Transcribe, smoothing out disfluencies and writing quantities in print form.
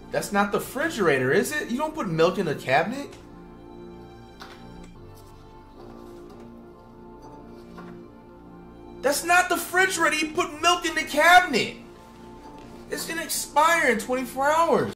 That's not the refrigerator, is it? You don't put milk in a cabinet? That's not the refrigerator. You put milk in the cabinet. It's gonna expire in 24 hours.